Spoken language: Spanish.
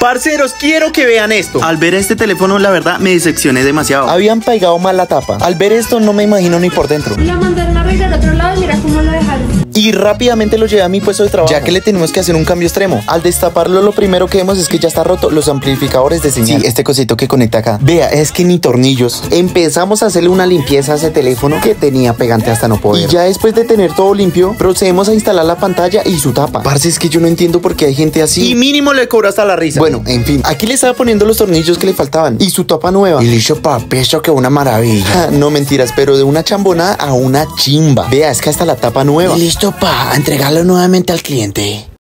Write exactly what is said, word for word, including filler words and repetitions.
Parceros, quiero que vean esto. Al ver este teléfono, la verdad, me decepcioné demasiado. Habían pegado mal la tapa. Al ver esto, no me imagino ni por dentro. Lo mandaron a arreglar al otro lado y mira cómo lo dejaron. Y rápidamente lo llevé a mi puesto de trabajo, ya que le tenemos que hacer un cambio extremo. Al destaparlo, lo primero que vemos es que ya está roto los amplificadores de señal. Sí, este cosito que conecta acá. Vea, es que ni tornillos. Empezamos a hacerle una limpieza a ese teléfono que tenía pegante hasta no poder. Y ya después de tener todo limpio, procedemos a instalar la pantalla y su tapa. Parce, es que yo no entiendo por qué hay gente así. Y mínimo le cobro hasta la risa. Bueno, en fin, aquí le estaba poniendo los tornillos que le faltaban y su tapa nueva. Y listo, papi, eso que una maravilla. Ja, no mentiras, pero de una chambonada a una chimba. Vea, es que hasta la tapa nueva. Y listo, pa, entregarlo nuevamente al cliente.